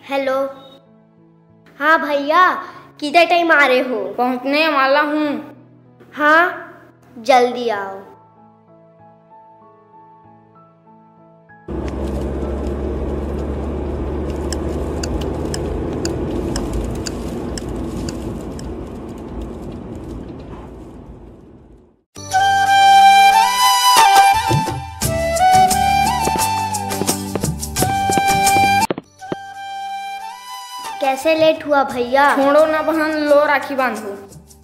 Hello. हाँ भैया, कितने टाइम आ रहे हो? पहुंचने वाला हूँ। हाँ, जल्दी आओ। कैसे लेट हुआ भैया? छोड़ो ना बहन, लो राखी बांधो।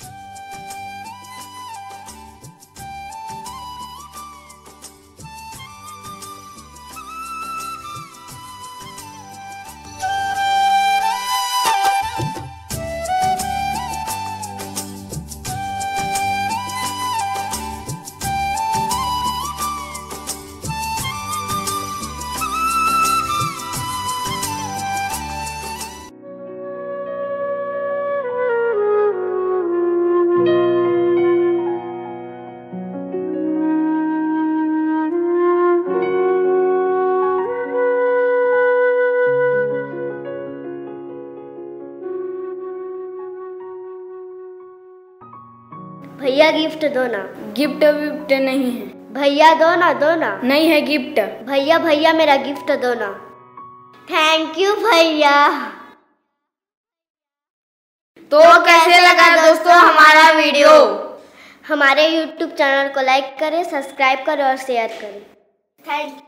भैया गिफ्ट दो ना। गिफ्ट विफ्ट नहीं है। भैया दो ना, दो ना। नहीं है गिफ्ट। भैया भैया मेरा गिफ्ट दो ना। थैंक यू भैया। तो कैसे लगा दोस्तों हमारा वीडियो? हमारे YouTube चैनल को लाइक करें, सब्सक्राइब करें और शेयर करें। Thank you.